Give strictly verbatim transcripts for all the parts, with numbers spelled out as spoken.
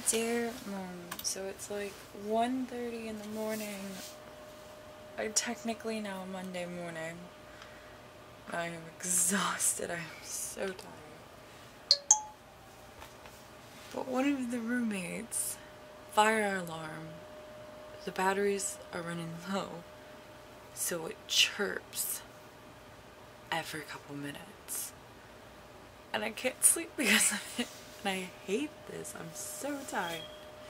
Dear Mom, so it's like one thirty in the morning. I technically now Monday morning. I am exhausted. I am so tired. But one of the roommates, fire alarm, the batteries are running low, so it chirps every couple minutes. And I can't sleep because of it. And I hate this. I'm so tired.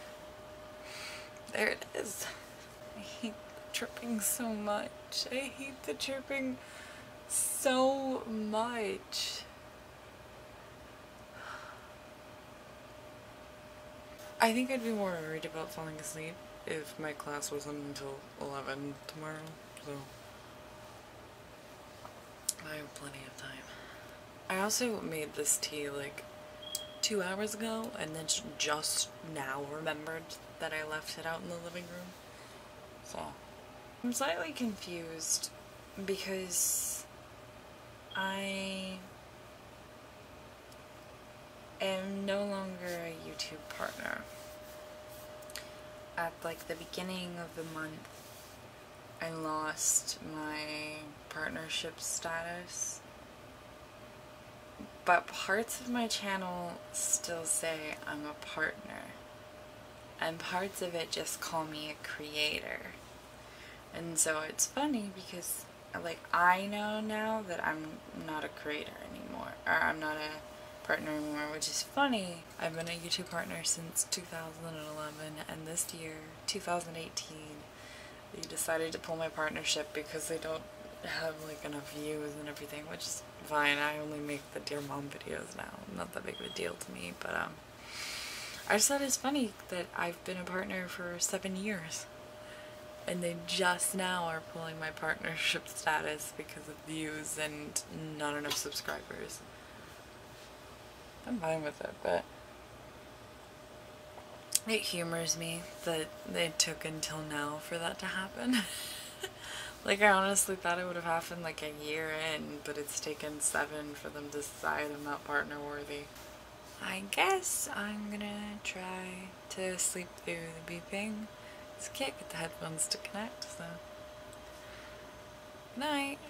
There it is. I hate the chirping so much. I hate the chirping so much. I think I'd be more worried about falling asleep if my class wasn't until eleven tomorrow, so I have plenty of time. I also made this tea like two hours ago and then just now remembered that I left it out in the living room. So I'm slightly confused because I am no longer a YouTube partner. At like the beginning of the month, I lost my partnership status. But parts of my channel still say I'm a partner. And parts of it just call me a creator. And so it's funny because like I know now that I'm not a creator anymore. Or I'm not a partner anymore, which is funny. I've been a YouTube partner since two thousand eleven, and this year, two thousand eighteen, they decided to pull my partnership because they don't have like enough views and everything, which is fine. I only make the Dear Mom videos now. Not that big of a deal to me, but um I just thought it's funny that I've been a partner for seven years and they just now are pulling my partnership status because of views and not enough subscribers. I'm fine with it, but it humors me that it took until now for that to happen. Like, I honestly thought it would have happened like a year in, but it's taken seven for them to decide I'm not partner worthy. I guess I'm gonna try to sleep through the beeping. Just can't get the headphones to connect, so. Good night.